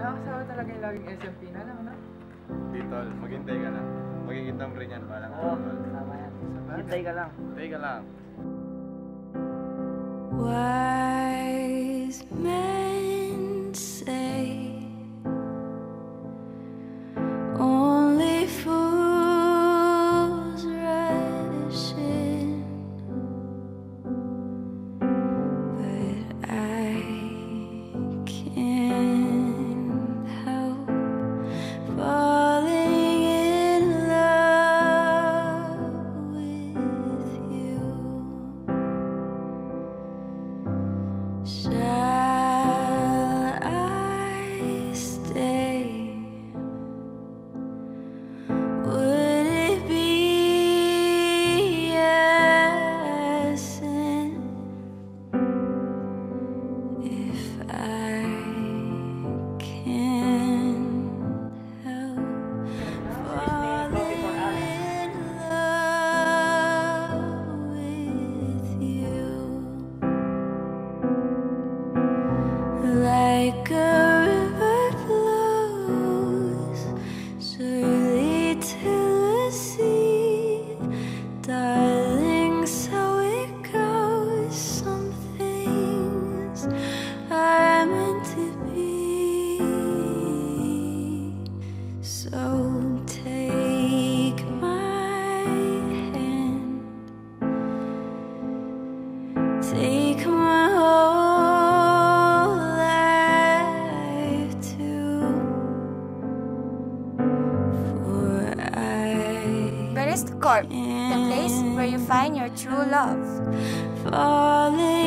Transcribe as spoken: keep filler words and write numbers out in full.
nakakasawa talaga yung laging S M P na lang, no? Dito, maghintay ka lang. Makikita mo rin yan, parang Oo, tama yan. Hintay ka lang. Hintay ka lang. Wise men say only fools rush in, but I can't help falling in love with you. Shall I stay? Would it be a sin if I can't help falling in love with you? Like a river flows surely to the sea, darling, so it goes. Some things are meant to be. So take my hand, take my whole life too, for I Where is the Corp? The place where you find your true love. falling